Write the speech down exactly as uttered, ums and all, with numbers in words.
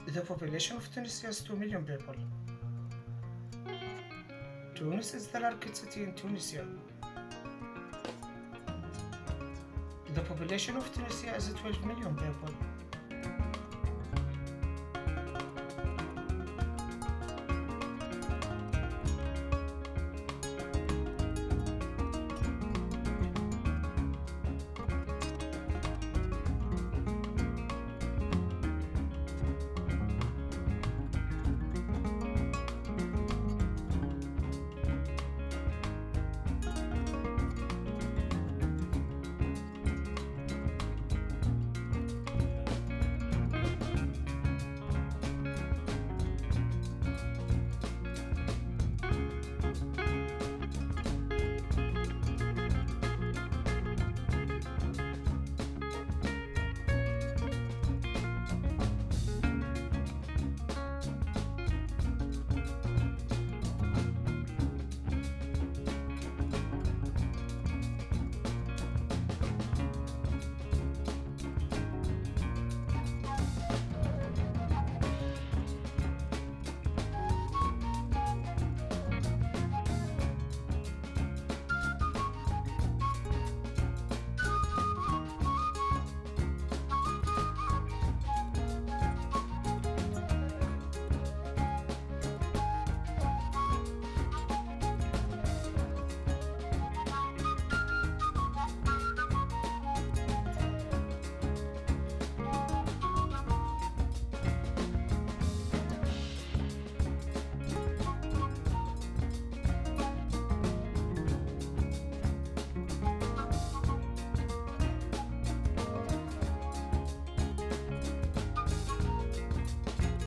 The population of Tunisia is two million people. Tunis is the largest city in Tunisia. The population of Tunisia is twelve million people.